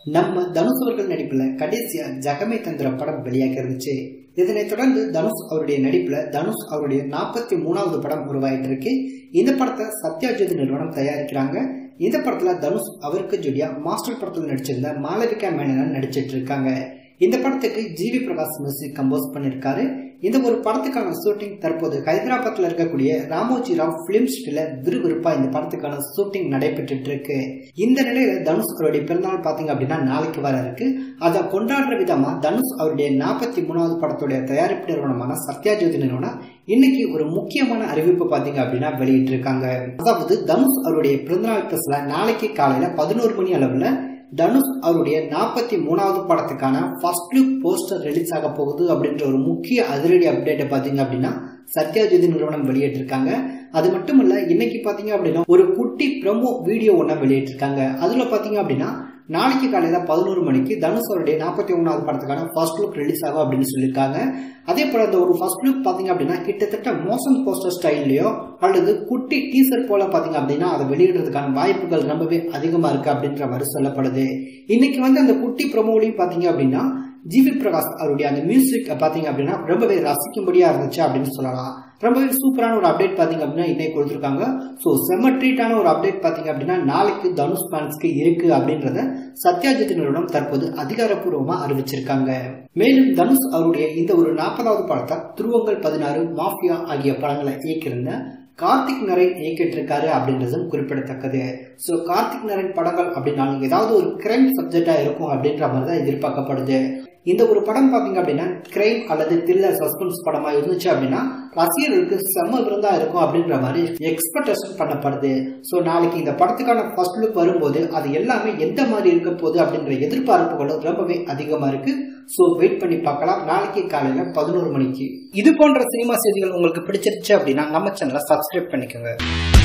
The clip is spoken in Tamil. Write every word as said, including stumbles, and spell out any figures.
நம்ம தனுஷ் அவர்கள் நடிப்புல கடைசியா ஜகமே தந்திர படம் வெளியாக இருந்துச்சு. இதனைத் தொடர்ந்து தனுஷ் அவருடைய நடிப்புல தனுஷ் அவருடைய நாற்பத்தி மூணாவது படம் உருவாயிட்டு இருக்கு. இந்த படத்தை சத்யாஜோதி நிறுவனம் தயாரிக்கிறாங்க. இந்த படத்துல தனுஷ் அவருக்கு ஜோடியா மாஸ்டர் படத்துல நடிச்சிருந்த மாளவிகா மேனன் நடிச்சிட்டு இருக்காங்க. இந்த படத்துக்கு G V Prakash music compose பண்ணிருக்காரு. இந்த ஒரு படத்துக்கான ஷூட்டிங் தற்போது ஹைதராபாத்ல இருக்கக்கூடிய ராமோஜி ராவ் பிலிம் ஸ்டில விறுவிறுப்பா இந்த படத்துக்கான ஷூட்டிங் நடைபெற்று இருக்கு. இந்த நிலையில தனுஷ் அவருடைய பிறந்தநாள் பாத்தீங்க அப்படின்னா நாளைக்கு வர இருக்கு. அதை கொண்டாடுற விதமா தனுஷ் அவருடைய நாற்பத்தி மூணாவது படத்துடைய தயாரிப்பு நிறுவனமான சத்யாஜோதி நிறுவனம் இன்னைக்கு ஒரு முக்கியமான அறிவிப்பு பாத்தீங்க அப்படின்னா வெளியிட்டு இருக்காங்க. அதாவது தனுஷ் அவருடைய பிறந்தநாள் பிளஸ்ல நாளைக்கு காலையில பதினோரு மணி அளவுல தனுஷ் அவருடைய நாற்பத்தி மூணாவது படத்துக்கான ஃபர்ஸ்ட் லுக் போஸ்டர் ரிலீஸ் ஆக போகுது அப்படின்ற ஒரு முக்கிய அதிரடி அப்டேட்டை பாத்தீங்க அப்படின்னா சத்யாஜோதி நிறுவனம் வெளியிட்டிருக்காங்க. அது மட்டும் இல்ல, இன்னைக்கு பாத்தீங்க அப்படின்னா ஒரு குட்டி ப்ரோமோ வீடியோ ஒன்ன வெளியிட்டிருக்காங்க. அதுல பாத்தீங்க அப்படின்னா நாளைக்கு காலையில பதினோரு மணிக்கு தனுஷ் அவருடைய நாற்பத்தி மூணாவது படத்துக்கான ஃபர்ஸ்ட் லுக் ரிலீஸ் ஆகும் அப்படின்னு சொல்லியிருக்காங்க. அதே போல அந்த ஒரு ஃபர்ஸ்ட் லுக் பாத்தீங்க அப்படின்னா கிட்டத்தட்ட மோஷன் போஸ்டர் ஸ்டைல்லயோ அல்லது குட்டி டீசர் போல பாத்தீங்க அப்படின்னா அதை வெளியிடுறதுக்கான வாய்ப்புகள் ரொம்பவே அதிகமா இருக்கு அப்படின்ற மாதிரி சொல்லப்படுது. இன்னைக்கு வந்து அந்த குட்டி ப்ரோமோலையும் பாத்தீங்க அப்படின்னா ஜி வி பிரகாஷ் அவருடைய அந்த மியூசிக் பாத்தீங்க அப்படின்னா ரொம்பவே ரசிக்கும்படியா இருந்துச்சு அப்படின்னு சொல்லலாம். ரொம்பவே சூப்பரான ஒரு அப்டேட் பாத்தீங்க அப்படின்னா இன்னைக்கு கொடுத்திருக்காங்க. சோ செம்ம ட்ரீட்டான ஒரு அப்டேட் பாத்தீங்க அப்படின்னா நாளைக்கு தனுஷ் ஃபேன்ஸ்க்கு இருக்கு அப்படின்றத சத்யாஜோதி நிறுவனம் தற்போது அதிகாரப்பூர்வமா அறிவிச்சிருக்காங்க. மேலும் தனுஷ் அவருடைய இந்த ஒரு நாற்பதாவது படத்தை துருவங்கள் பதினாறு, மாஃபியா ஆகிய படங்களை இயக்கியிருந்த கார்த்திக் நரேன் இயக்கிட்டு இருக்காரு அப்படின்றதும் குறிப்பிடத்தக்கது. சோ கார்த்திக் நரேன் படங்கள் அப்படின்னா ஏதாவது ஒரு கிரைம் சப்ஜெக்டா இருக்கும் அப்படின்ற மாதிரி தான் எதிர்பார்க்கப்படுது. இந்த ஒரு படம் பாத்தீங்க அப்படின்னா கிரைம் அல்லது த்ரில்லர் சஸ்பென்ஸ் படமா இருந்துச்சு அப்படின்னா ரசிகர்களுக்கு செம்ம விருந்தா இருக்கும் அப்படின்ற மாதிரி எக்ஸ்பெக்டேஷன் பண்ணப்படுது. சோ நாளைக்கு இந்த படத்துக்கான ஃபர்ஸ்ட் லுக் வரும்போது அது எல்லாமே எந்த மாதிரி இருக்க போகுது அப்படின்ற எதிர்பார்ப்புகளும் ரொம்பவே அதிகமா இருக்கு. சோ வெயிட் பண்ணி பார்க்கலாம் நாளைக்கு காலையில பதினோரு மணிக்கு. இது போன்ற சினிமா செய்திகள் உங்களுக்கு பிடிச்சிருச்சு அப்படின்னா நம்ம சேனலை சப்ஸ்கிரைப் பண்ணிக்கோங்க.